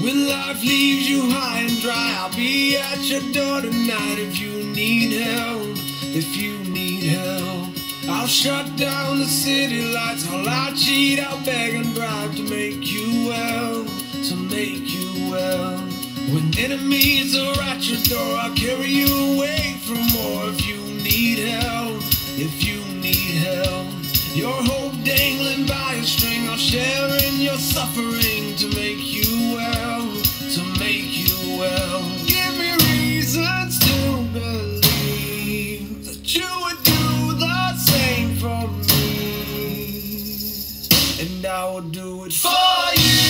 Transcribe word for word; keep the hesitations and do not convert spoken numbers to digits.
When life leaves you high and dry, I'll be at your door tonight if you need help, if you need help. I'll shut down the city lights, I'll cheat, I'll beg and bribe to make you well, to make you well. When enemies are at your door, I'll carry you away from more if you need help, if you need help. Your hope dangling by a string, I'll share in your suffering to make you well, to make you well. Give me reasons to believe that you would do the same for me, and I will do it for you.